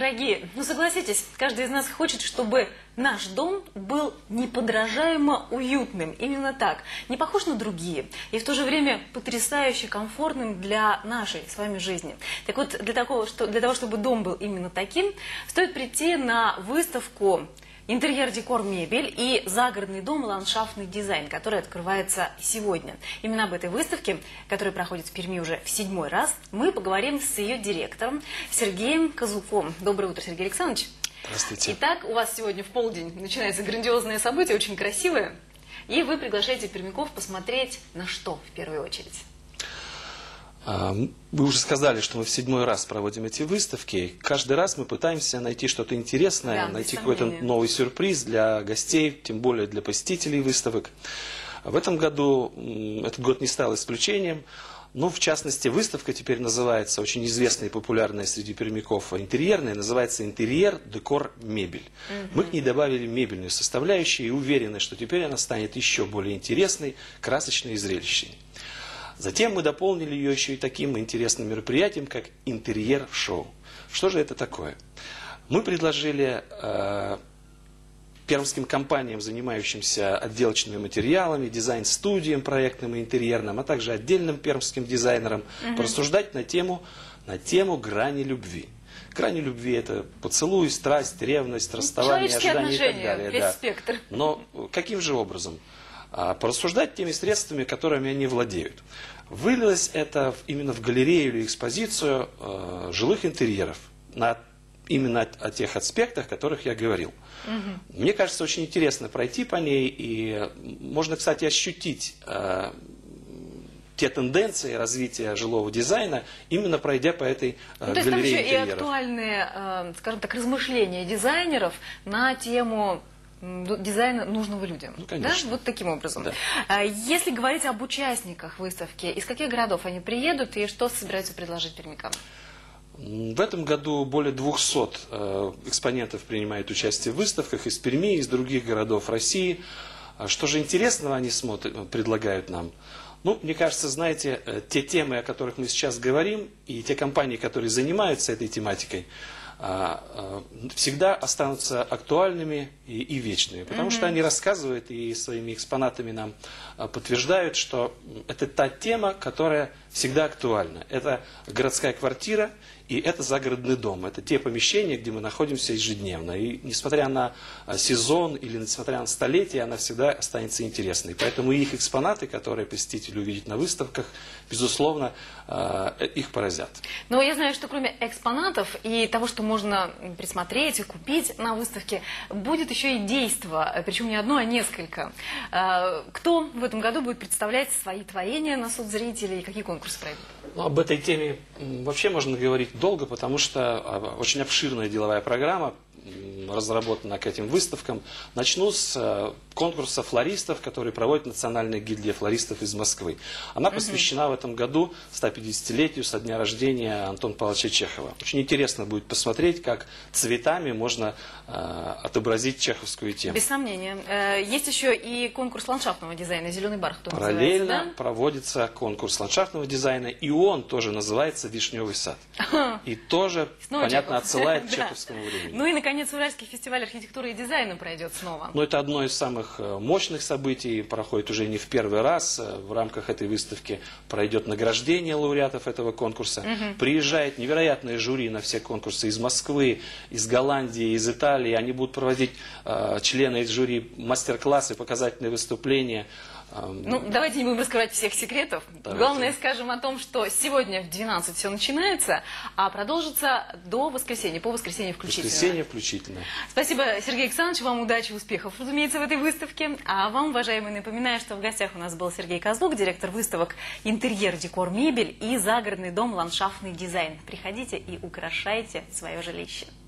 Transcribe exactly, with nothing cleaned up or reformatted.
дорогие, ну согласитесь, каждый из нас хочет, чтобы наш дом был неподражаемо уютным. Именно так. Не похож на другие. И в то же время потрясающе комфортным для нашей с вами жизни. Так вот, для того, что, для того чтобы дом был именно таким, стоит прийти на выставку «Интерьер, декор, мебель» и «Загородный дом. Ландшафтный дизайн», который открывается сегодня. Именно об этой выставке, которая проходит в Перми уже в седьмой раз, мы поговорим с ее директором Сергеем Козлуком. Доброе утро, Сергей Александрович. Здравствуйте. Итак, у вас сегодня в полдень начинается грандиозное событие, очень красивое. И вы приглашаете пермяков посмотреть на что в первую очередь? Вы уже сказали, что мы в седьмой раз проводим эти выставки. Каждый раз мы пытаемся найти что-то интересное, да, найти какой-то новый сюрприз для гостей, тем более для посетителей выставок. В этом году этот год не стал исключением. Но, в частности, выставка теперь называется, очень известная и популярная среди пермяков, интерьерная, называется «Интерьер, декор, мебель». Mm-hmm. Мы к ней добавили мебельную составляющую и уверены, что теперь она станет еще более интересной, красочной и зрелищной. Затем мы дополнили ее еще и таким интересным мероприятием, как интерьер-шоу. Что же это такое? Мы предложили э, пермским компаниям, занимающимся отделочными материалами, дизайн-студиям проектным и интерьерным, а также отдельным пермским дизайнерам, угу. порассуждать на тему, на тему грани любви. Грани любви – это поцелуй, страсть, ревность, расставание, ожидание и так далее. Весь да. спектр. Но каким же образом? Порассуждать теми средствами, которыми они владеют. Вылилось это именно в галерею или экспозицию э, жилых интерьеров, на, именно о, о тех аспектах, о которых я говорил. Угу. Мне кажется, очень интересно пройти по ней, и можно, кстати, ощутить э, те тенденции развития жилого дизайна, именно пройдя по этой э, ну, галерее интерьеров. То есть там еще и актуальные, э, скажем так, размышления дизайнеров на тему дизайна нужного людям. Ну, конечно. Да? Вот таким образом. Да. Если говорить об участниках выставки, из каких городов они приедут и что собираются предложить пермякам? В этом году более двухсот э, экспонентов принимают участие в выставках из Перми, из других городов России. Что же интересного они смотрят, предлагают нам? Ну, мне кажется, знаете, те темы, о которых мы сейчас говорим, и те компании, которые занимаются этой тематикой, всегда останутся актуальными и, и вечными. Потому mm-hmm. что они рассказывают и своими экспонатами нам подтверждают, что это та тема, которая всегда актуальна. Это городская квартира и это загородный дом. Это те помещения, где мы находимся ежедневно. И несмотря на сезон или несмотря на столетие, она всегда останется интересной. Поэтому их экспонаты, которые посетители увидят на выставках, безусловно, их поразят. Но я знаю, что кроме экспонатов и того, что можно присмотреть и купить на выставке, будет еще и действо, причем не одно, а несколько. Кто в этом году будет представлять свои творения на суд зрителей, какие конкурсы пройдут? Ну, об этой теме вообще можно говорить долго, потому что очень обширная деловая программа разработана к этим выставкам. Начну с конкурса флористов, который проводит Национальная гильдия флористов из Москвы. Она посвящена в этом году стопятидесятилетию со дня рождения Антона Павловича Чехова. Очень интересно будет посмотреть, как цветами можно э, отобразить чеховскую тему. Без сомнения. Есть еще и конкурс ландшафтного дизайна «Зеленый бархат». Параллельно да? проводится конкурс ландшафтного дизайна, и он тоже называется «Вишневый сад». И тоже, снова понятно, Чехов. отсылает к да. чеховскому времени. Ну и, наконец, Уральский фестиваль архитектуры и дизайна пройдет снова. Но это одно из самых мощных событий, проходит уже не в первый раз. В рамках этой выставки пройдет награждение лауреатов этого конкурса. Угу. Приезжает невероятное жюри на все конкурсы из Москвы, из Голландии, из Италии. Они будут проводить, э, члены из жюри, мастер-классы, показательные выступления. Ну, давайте не будем раскрывать всех секретов. Давайте. Главное, скажем о том, что сегодня в двенадцать все начинается, а продолжится до воскресенья, по воскресенью включительно. Воскресенье включительно. Спасибо, Сергей Александрович, вам удачи, успехов, разумеется, в этой выставке. А вам, уважаемые, напоминаю, что в гостях у нас был Сергей Козлук, директор выставок «Интерьер, декор, мебель» и «Загородный дом. Ландшафтный дизайн». Приходите и украшайте свое жилище.